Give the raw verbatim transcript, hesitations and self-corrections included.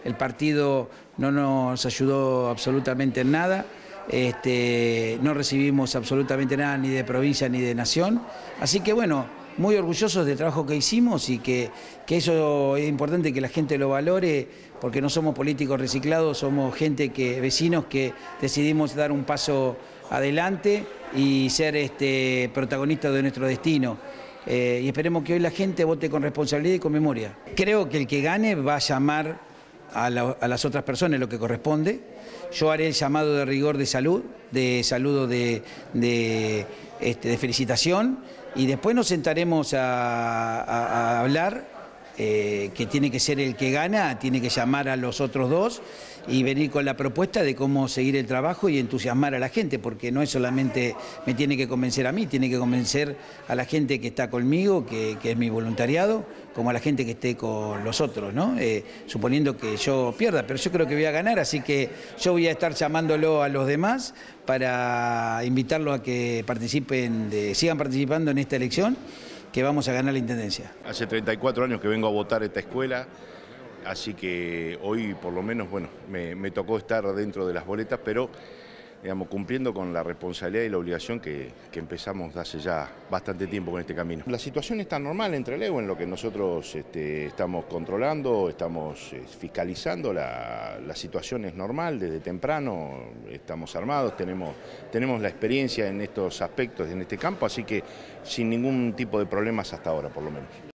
el partido no nos ayudó absolutamente en nada. Este, no recibimos absolutamente nada ni de provincia ni de nación, así que bueno, muy orgullosos del trabajo que hicimos y que, que eso es importante que la gente lo valore, porque no somos políticos reciclados, somos gente que, vecinos que decidimos dar un paso adelante y ser este, protagonistas de nuestro destino. Eh, y esperemos que hoy la gente vote con responsabilidad y con memoria. Creo que el que gane va a llamar a, la, a las otras personas lo que corresponde. Yo haré el llamado de rigor de salud, de saludo de, de, este, de felicitación, y después nos sentaremos a, a, a hablar, eh, que tiene que ser el que gana, tiene que llamar a los otros dos y venir con la propuesta de cómo seguir el trabajo y entusiasmar a la gente, porque no es solamente me tiene que convencer a mí, tiene que convencer a la gente que está conmigo, que, que es mi voluntariado, como a la gente que esté con los otros, ¿no? Eh, suponiendo que yo pierda, pero yo creo que voy a ganar, así que yo voy a estar llamándolo a los demás para invitarlos a que participen, de, sigan participando en esta elección, que vamos a ganar la Intendencia. Hace treinta y cuatro años que vengo a votar esta escuela, así que hoy por lo menos, bueno, me, me tocó estar dentro de las boletas, pero digamos, cumpliendo con la responsabilidad y la obligación que, que empezamos hace ya bastante tiempo con este camino. La situación está normal entre Trelew, en lo que nosotros este, estamos controlando, estamos eh, fiscalizando, la, la situación es normal desde temprano, estamos armados, tenemos, tenemos la experiencia en estos aspectos, en este campo, así que sin ningún tipo de problemas hasta ahora, por lo menos.